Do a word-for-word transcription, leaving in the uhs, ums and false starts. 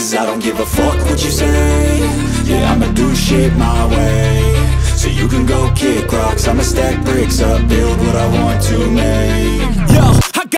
'cause I don't give a fuck what you say. Yeah, I'ma do shit my way. So you can go kick rocks, I'ma stack bricks up, build what I want to make.